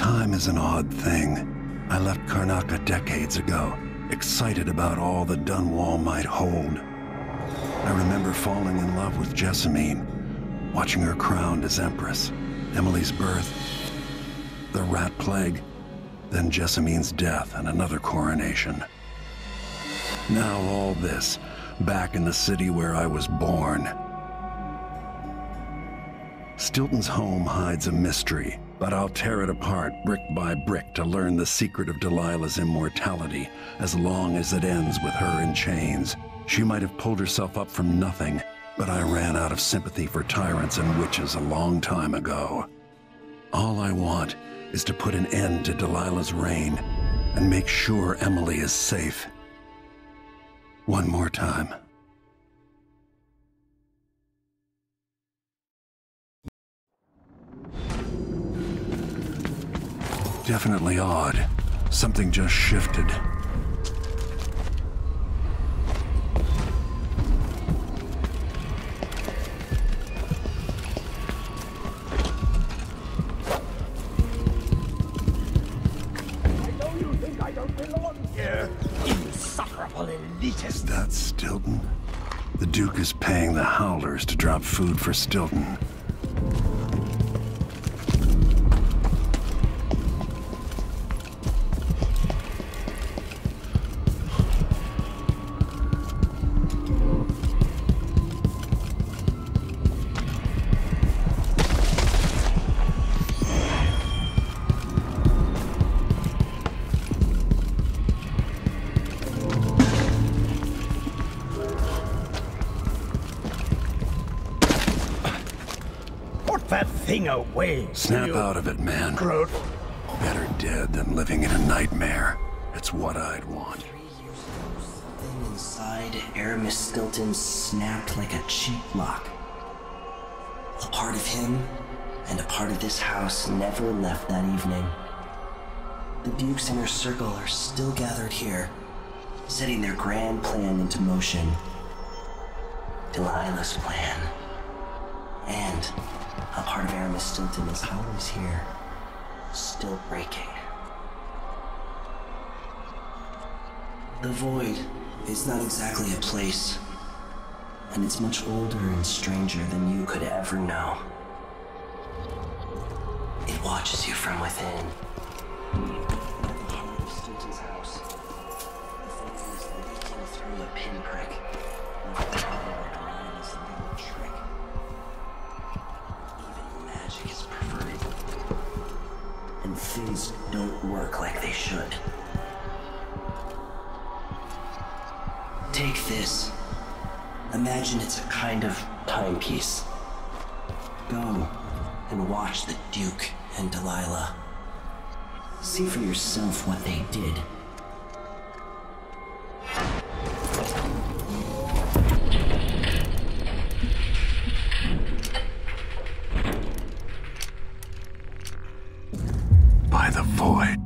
Time is an odd thing. I left Karnaca decades ago, excited about all that Dunwall might hold. I remember falling in love with Jessamine, watching her crowned as Empress, Emily's birth, the Rat Plague, then Jessamine's death and another coronation. Now all this, back in the city where I was born. Stilton's home hides a mystery, but I'll tear it apart brick by brick to learn the secret of Delilah's immortality, as long as it ends with her in chains. She might have pulled herself up from nothing, but I ran out of sympathy for tyrants and witches a long time ago. All I want is to put an end to Delilah's reign and make sure Emily is safe. One more time. Definitely odd. Something just shifted. Elitist. That's Stilton? The Duke is paying the Howlers to drop food for Stilton. That thing away. Snap out of it, man. Groot. Better dead than living in a nightmare. It's what I'd want. 3 years ago, something inside Aramis Stilton snapped like a cheap lock. A part of him and a part of this house never left that evening. The Duke's inner circle are still gathered here, setting their grand plan into motion. Delilah's plan. And a part of Aramis Stilton is always here, still breaking. The Void is not exactly a place, and it's much older and stranger than you could ever know. It watches you from within. At the heart of Stilton's house, the Void is leaking through a pinprick, like the Delilah's little trick. Magic is perverted, and things don't work like they should. Take this. Imagine it's a kind of timepiece. Go and watch the Duke and Delilah. See for yourself what they did. By the Void.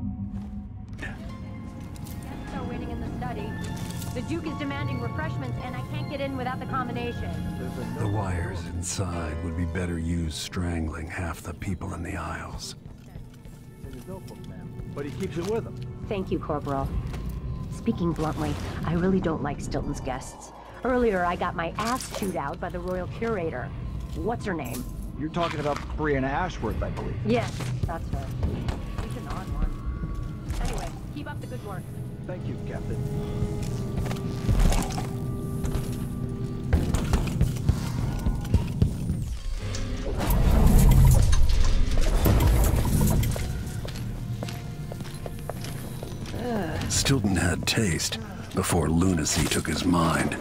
Guests are waiting in the study. The Duke is demanding refreshments, and I can't get in without the combination. The wires inside would be better used strangling half the people in the aisles. But he keeps it with him. Thank you, Corporal. Speaking bluntly, I really don't like Stilton's guests. Earlier, I got my ass chewed out by the Royal Curator. What's her name? You're talking about Brianna Ashworth, I believe. Yes, that's her. She's an odd one. Anyway, keep up the good work. Thank you, Captain. Stilton had taste before lunacy took his mind.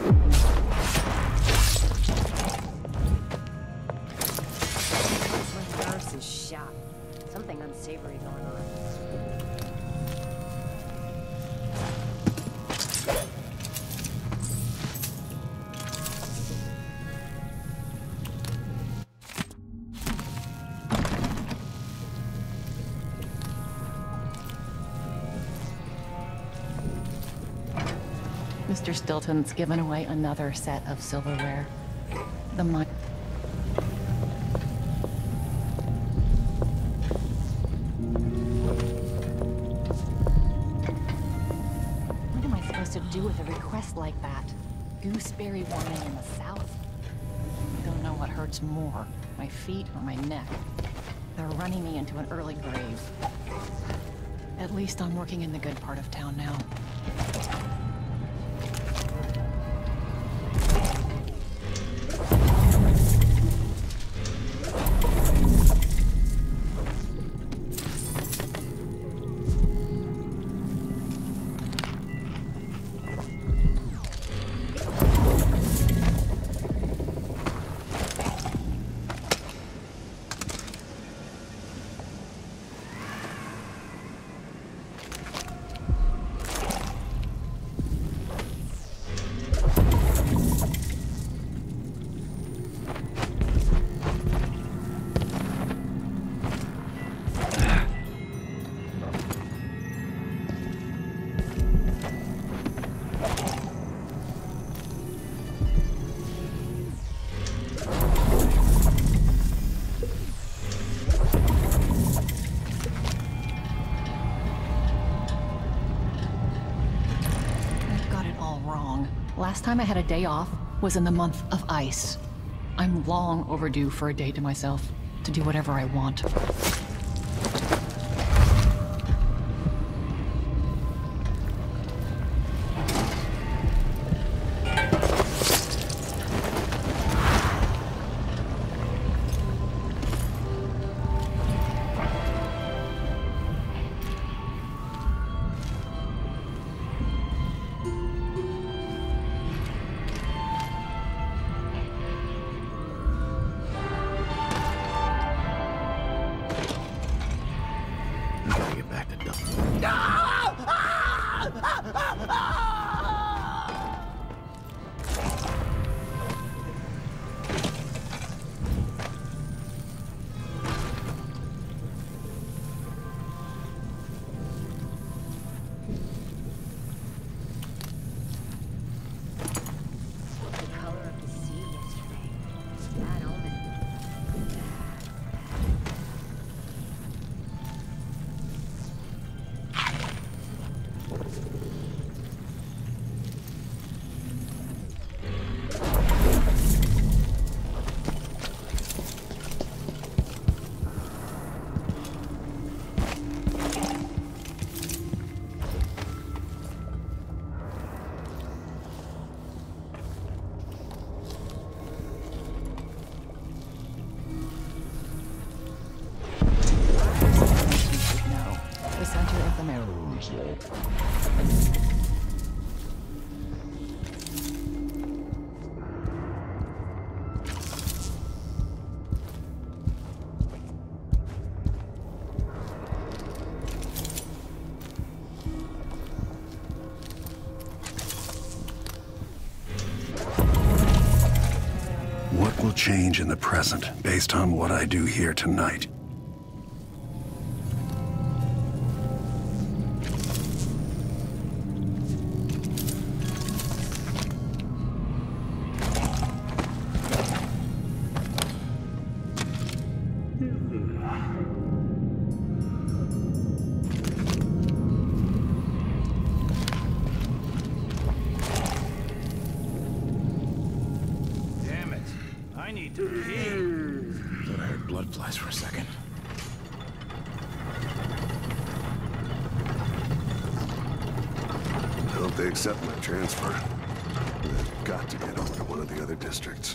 Nurse is shot. Something unsavory going on. Mr. Stilton's given away another set of silverware. The money. do with a request like that? Gooseberry wine in the South? I don't know what hurts more, my feet or my neck. They're running me into an early grave. At least I'm working in the good part of town now. Last time I had a day off was in the month of ice. I'm long overdue for a day to myself, to do whatever I want. What will change in the present based on what I do here tonight? They accept my transfer. I've got to get over to one of the other districts.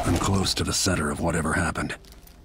I'm close to the center of whatever happened.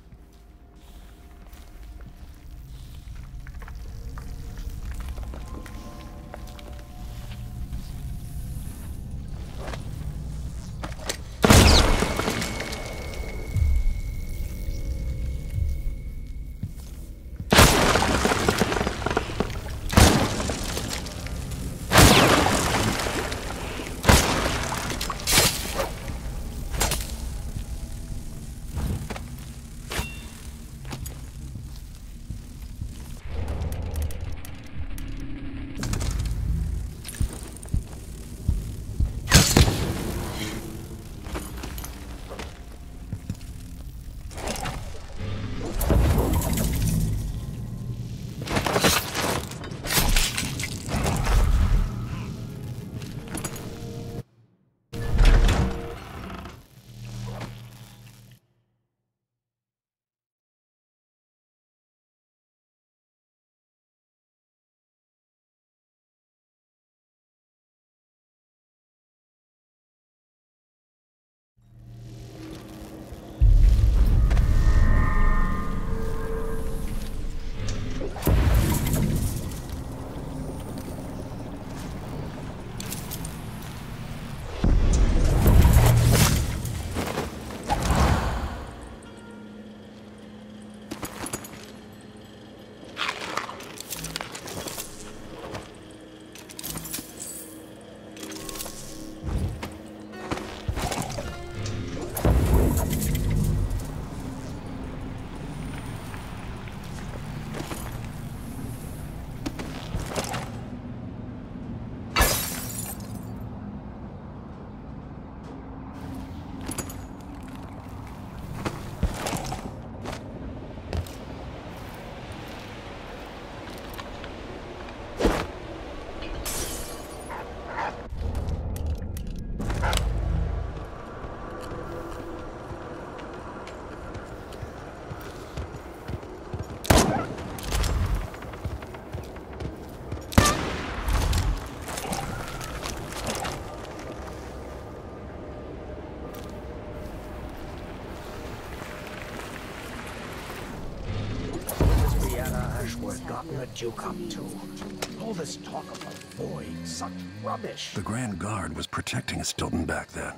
Gotten the Duke up to? All this talk of a void, such rubbish. The Grand Guard was protecting Stilton back then.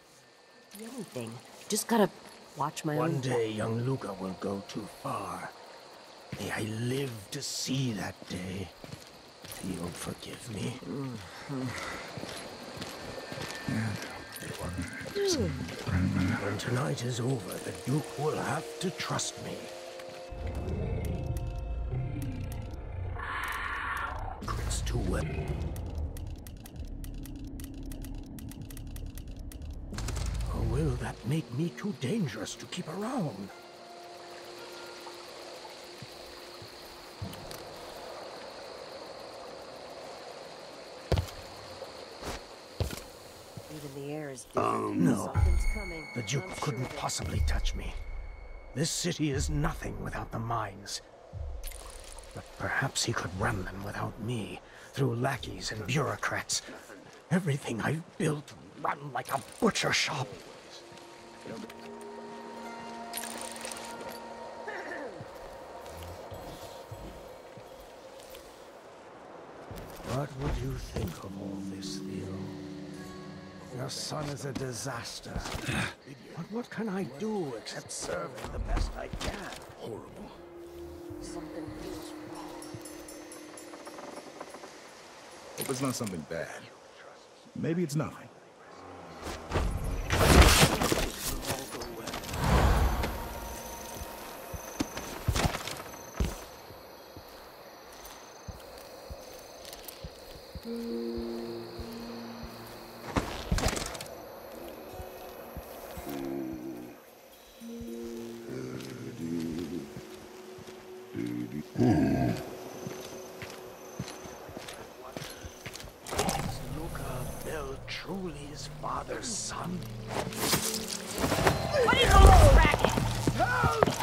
Anything. Just gotta watch my One own... day, young Luca will go too far. May I live to see that day. You'll forgive me. When tonight is over, the Duke will have to trust me. It's too well. Or will that make me too dangerous to keep around? Even the air is different. No. Something's coming. The Duke I'm sure couldn't of it. possibly touch me. This city is nothing without the mines. But perhaps he could run them without me, through lackeys and bureaucrats. Everything I've built run like a butcher shop. What would you think of all this, Theo? Your son is a disaster. But what can I do except serve him the best I can? Horrible. Something feels wrong. Hope it's not something bad. Maybe it's nothing. Is Luca Bell truly his father's son? What is all this racket?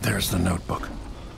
There's the notebook.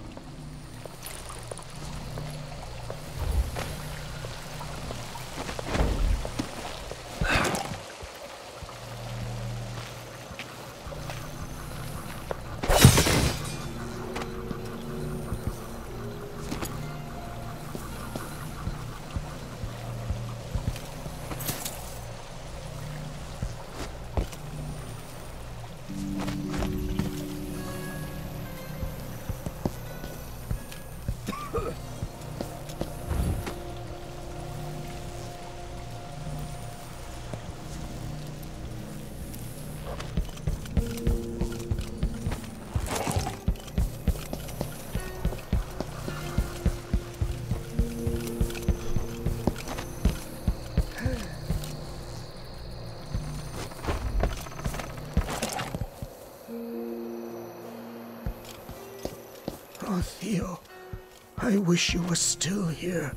Oh, Theo, I wish you were still here.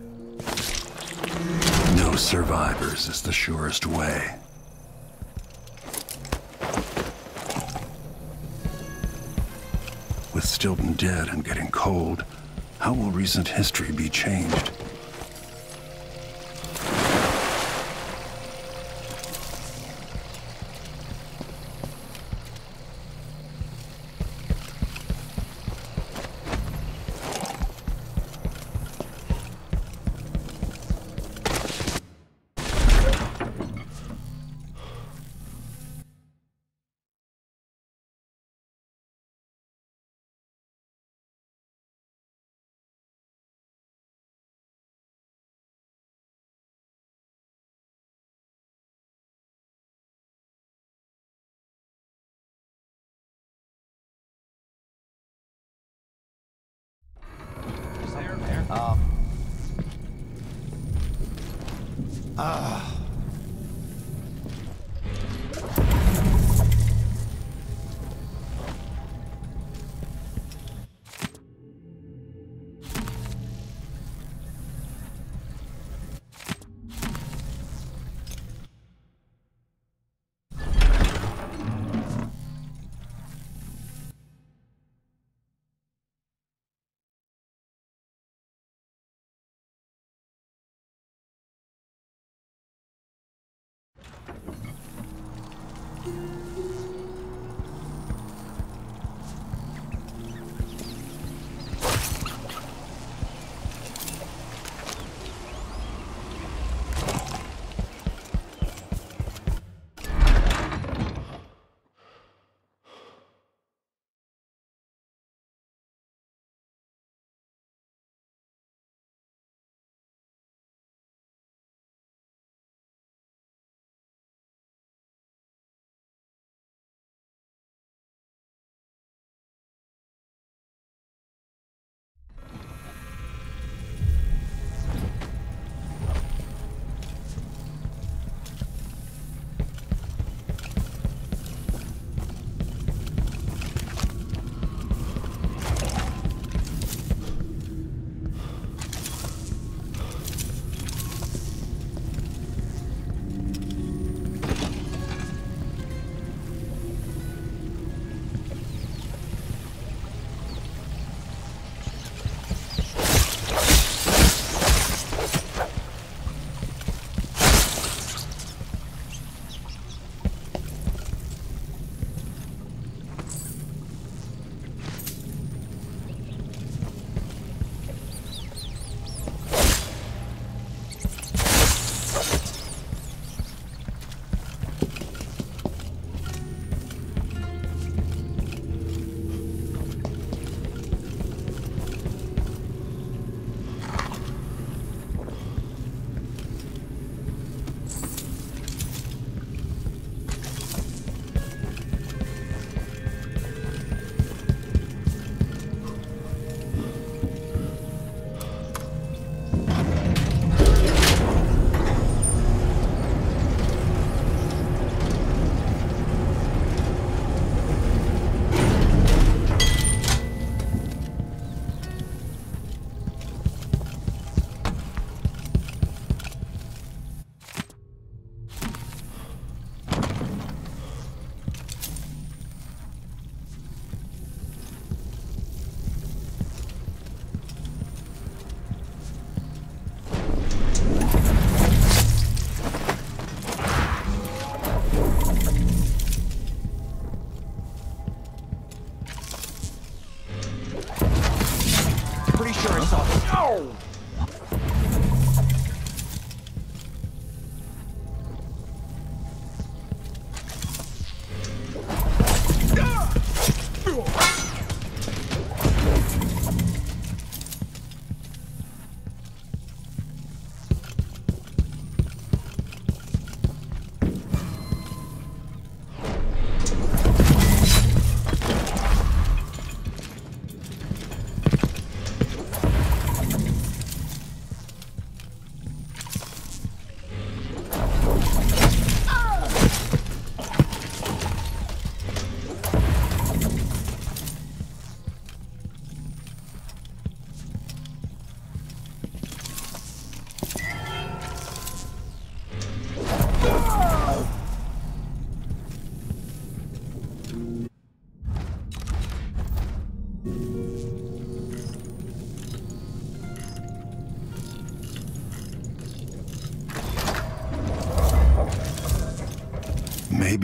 No survivors is the surest way. With Stilton dead and getting cold, how will recent history be changed?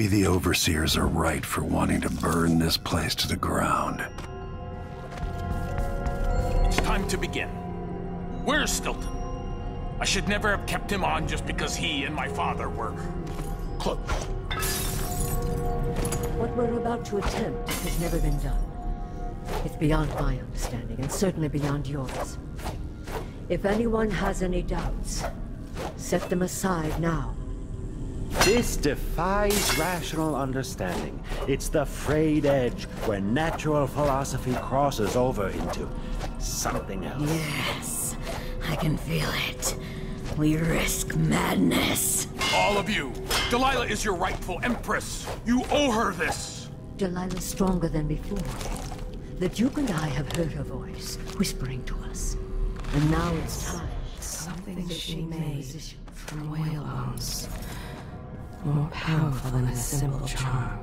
Maybe the Overseers are right for wanting to burn this place to the ground. It's time to begin. Where's Stilton? I should never have kept him on just because he and my father were close. What we're about to attempt has never been done. It's beyond my understanding, and certainly beyond yours. If anyone has any doubts, set them aside now. This defies rational understanding. It's the frayed edge where natural philosophy crosses over into something else. Yes, I can feel it. We risk madness. All of you! Delilah is your rightful empress! You owe her this! Delilah's stronger than before. The Duke and I have heard her voice, whispering to us. And now it's time. Something she made from whale bones. More powerful than a simple charm.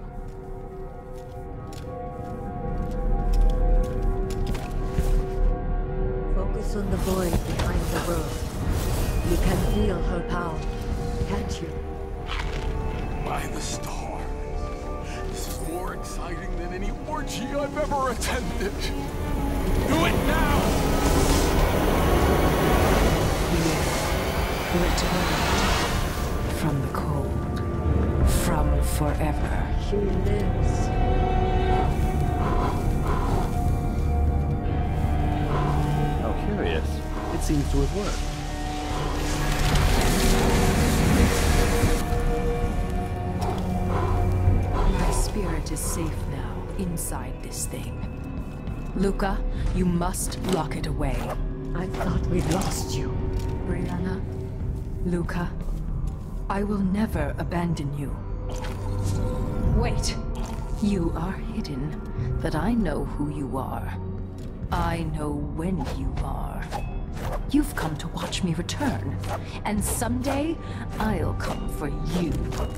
Focus on the void behind the world. You can feel her power, can't you? By the stars. This is more exciting than any orgy I've ever attended. Do it now! Returned from the cold, from forever. She lives. How curious. It seems to have worked. My spirit is safe now, inside this thing. Luca, you must lock it away. I thought we'd lost you. Brianna, Luca, I will never abandon you. Wait! You are hidden, but I know who you are. I know when you are. You've come to watch me return, and someday I'll come for you.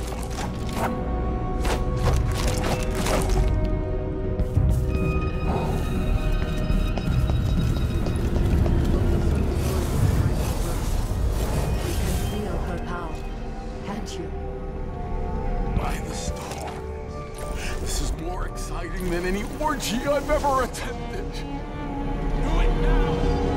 Than any orgy I've ever attended. Do it now!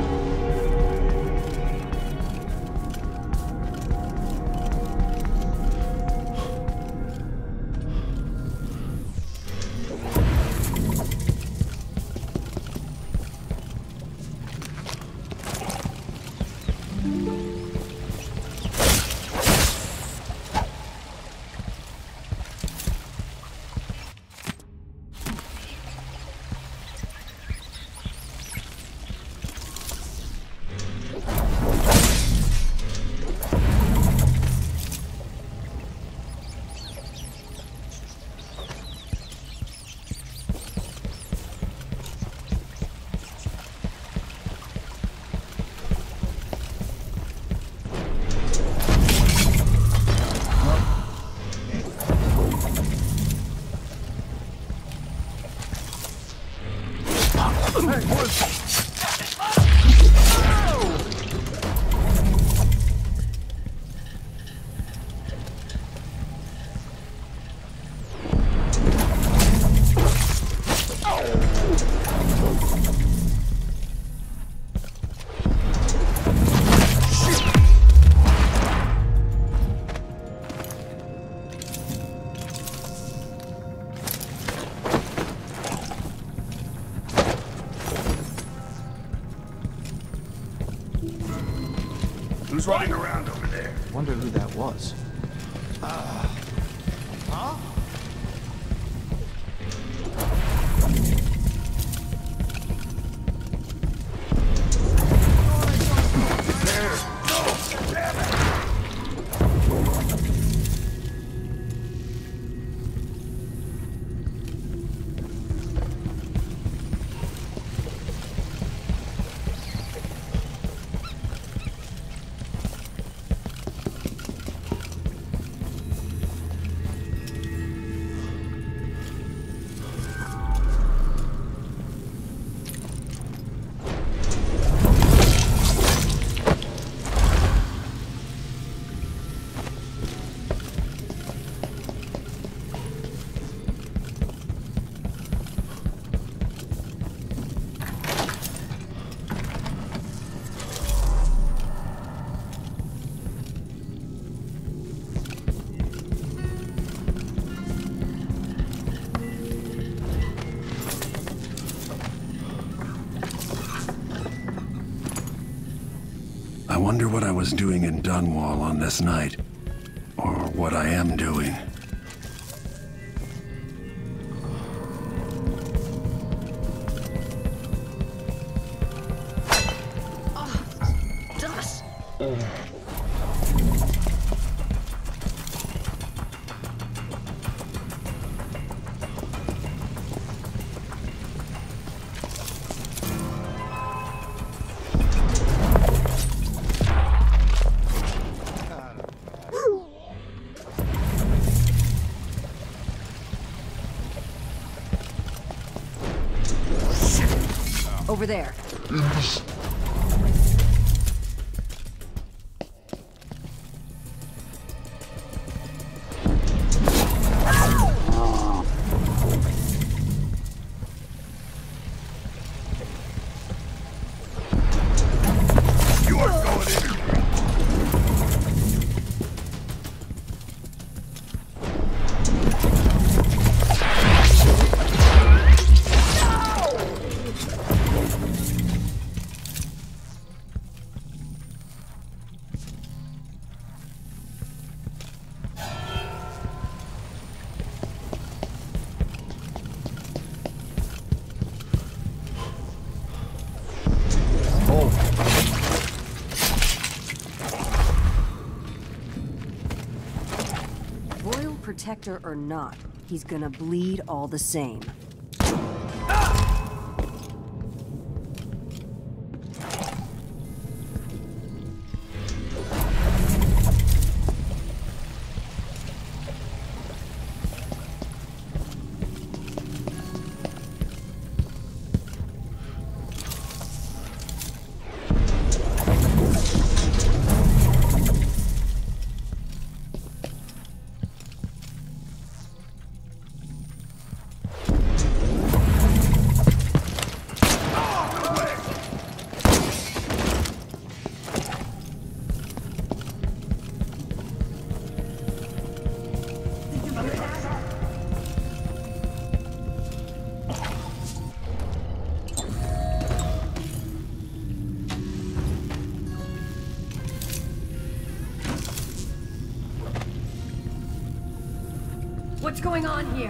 Who's running around over there? Wonder who that was. Huh? wonder what I was doing in Dunwall on this night. Or what I am doing. Dust! Over there. Protector or not, he's gonna bleed all the same. What's going on here?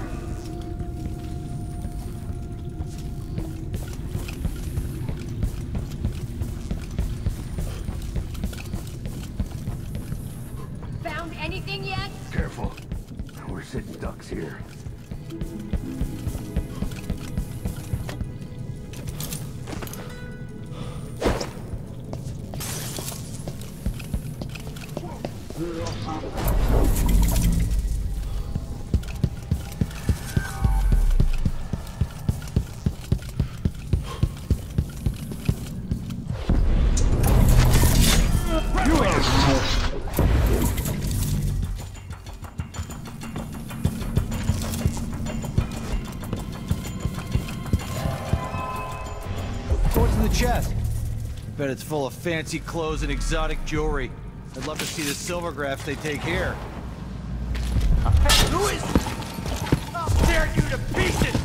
Found anything yet? Careful. We're sitting ducks here. What's in the chest? Bet it's full of fancy clothes and exotic jewelry. I'd love to see the silver graphs they take here. Hey, who is... I'll tear you to pieces!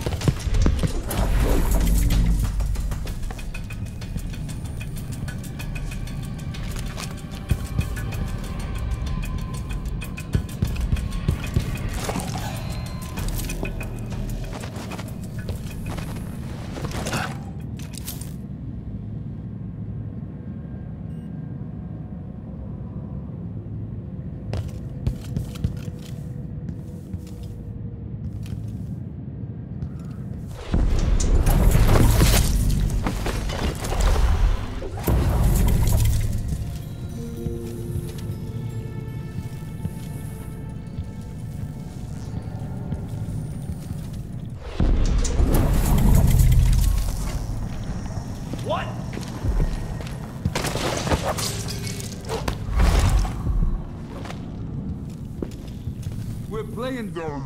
We're playing those.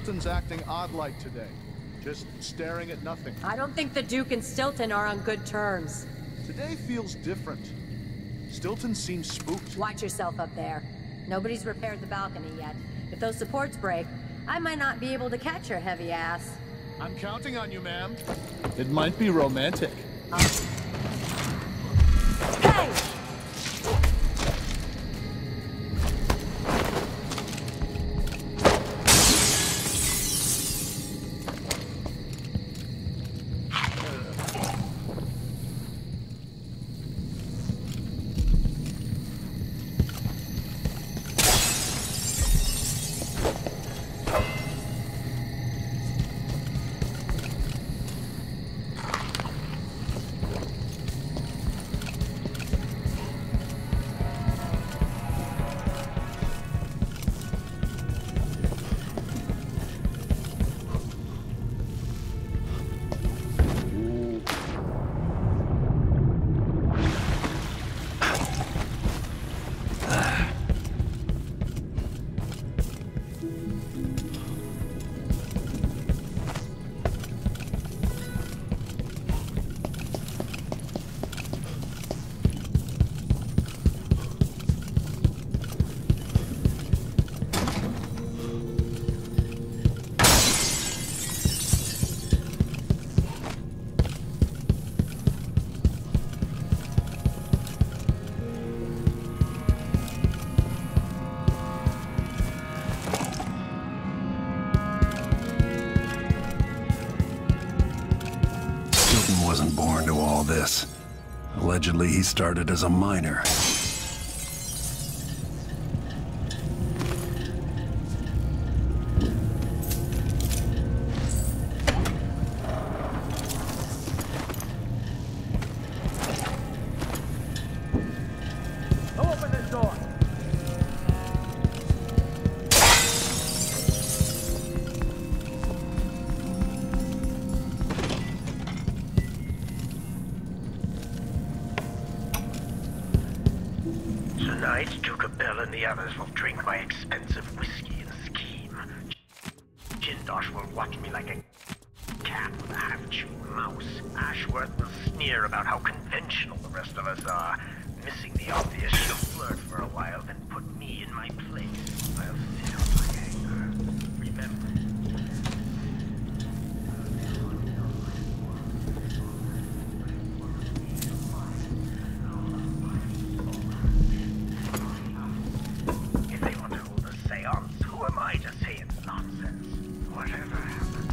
Stilton's acting odd-like today. Just staring at nothing. I don't think the Duke and Stilton are on good terms. Today feels different. Stilton seems spooked. Watch yourself up there. Nobody's repaired the balcony yet. If those supports break, I might not be able to catch your heavy ass. I'm counting on you, ma'am. It might be romantic. Hey! Wasn't born to all this. Allegedly, he started as a miner. Open this door! Tonight, Duke Bell and the others will drink my expensive whiskey and scheme. Jindosh will watch me like a cat with a half-chewed mouse. Ashworth will sneer about how conventional the rest of us are. Missing the obvious, she'll flirt for a while, then put me in my place. I'll sit on my anger. Remember. If they want to hold a seance, who am I to say it's nonsense? Whatever happens.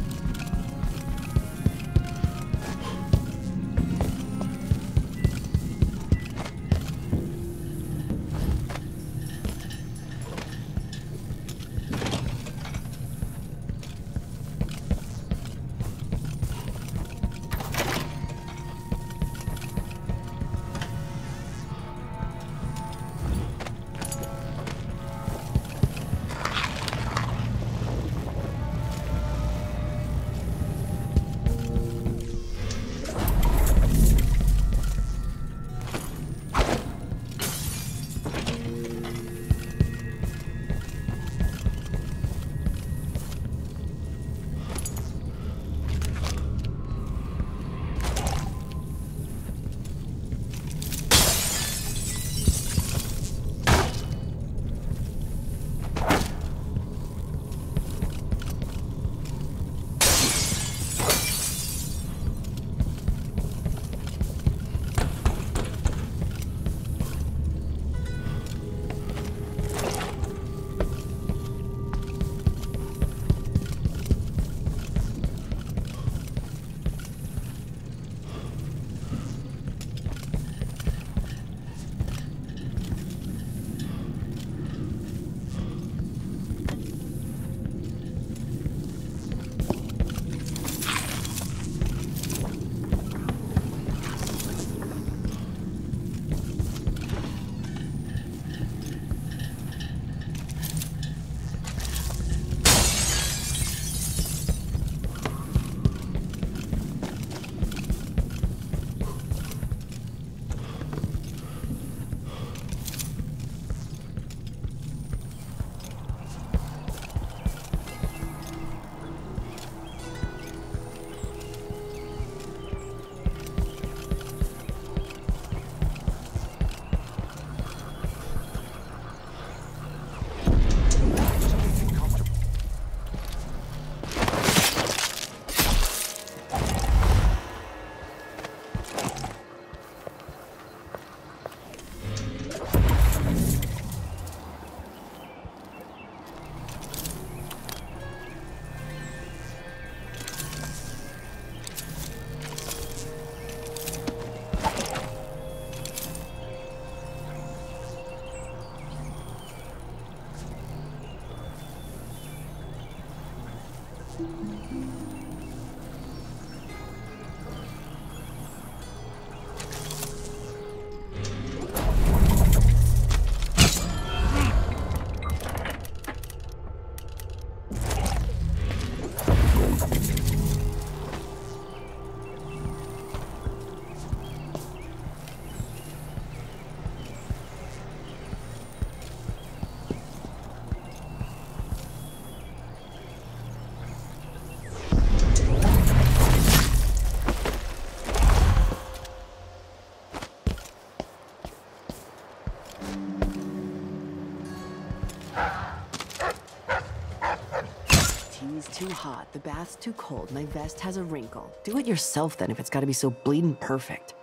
Tea's too hot, the bath's too cold, my vest has a wrinkle. Do it yourself then if it's gotta be so bleeding perfect.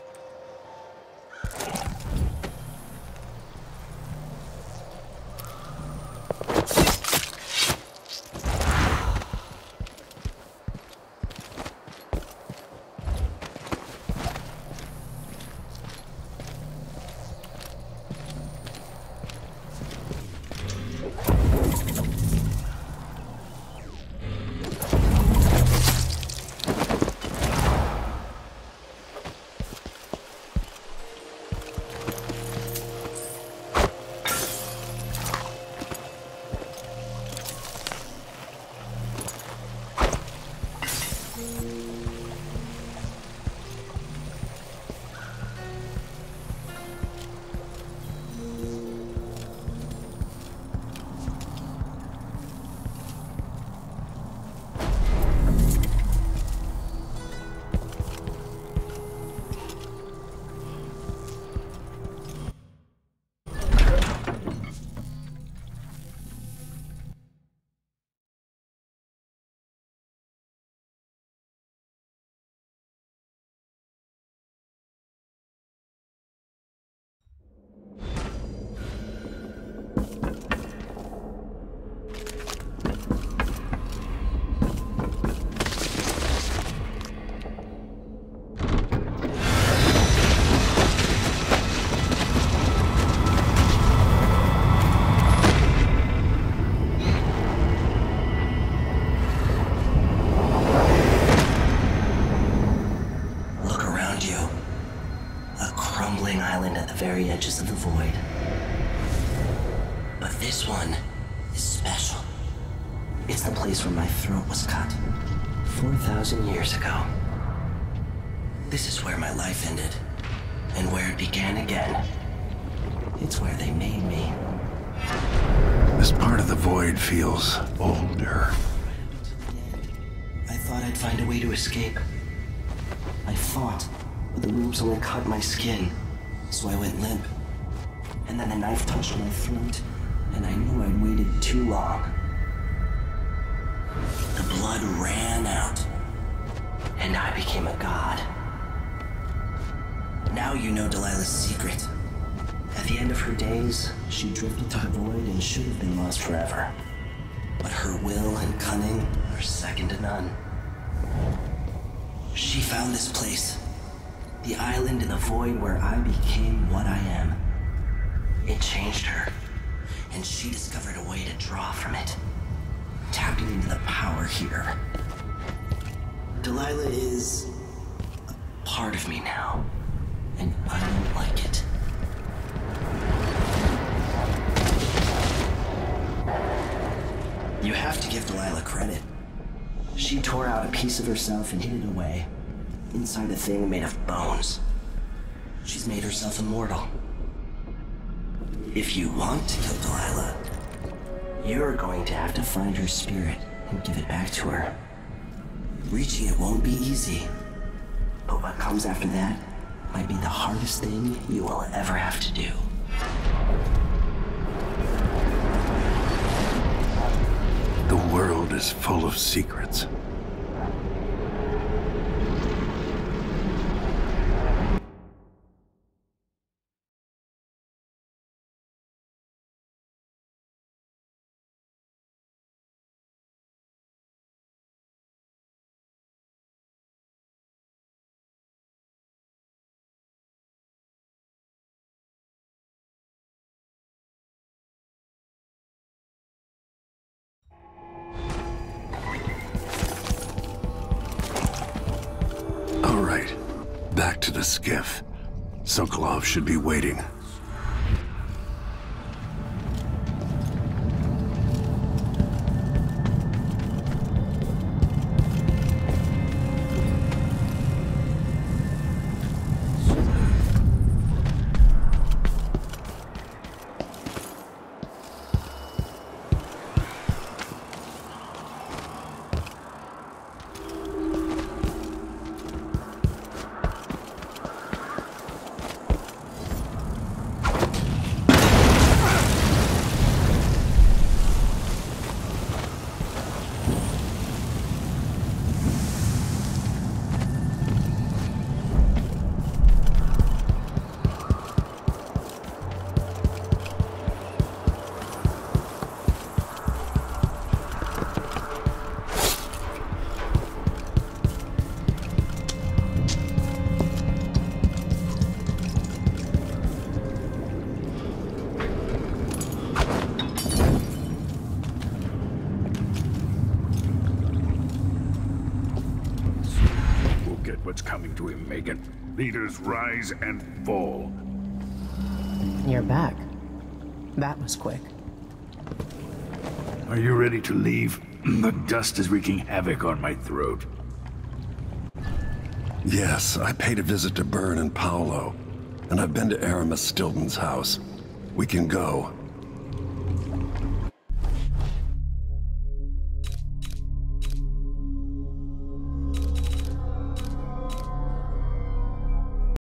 Very edges of the void. But this one is special. It's the place where my throat was cut 4,000 years ago. This is where my life ended, and where it began again. It's where they made me. This part of the void feels older. I thought I'd find a way to escape. I fought, but the wounds only cut my skin. So I went limp. And then the knife touched my throat, and I knew I'd waited too long. The blood ran out, and I became a god. Now you know Delilah's secret. At the end of her days, she drifted to the void and should have been lost forever. But her will and cunning are second to none. She found this place. The island in the void where I became what I am. It changed her, and she discovered a way to draw from it, tapping into the power here. Delilah is a part of me now, and I don't like it. You have to give Delilah credit. She tore out a piece of herself and hid it away. Inside a thing made of bones. She's made herself immortal. If you want to kill Delilah, you're going to have to find her spirit and give it back to her. Reaching it won't be easy, but what comes after that might be the hardest thing you will ever have to do. The world is full of secrets. right. Back to the skiff. Sokolov should be waiting. What's coming to him, Megan? Leaders rise and fall. You're back. That was quick. Are you ready to leave? The dust is wreaking havoc on my throat. Yes, I paid a visit to Byrne and Paolo, and I've been to Aramis Stilton's house. We can go.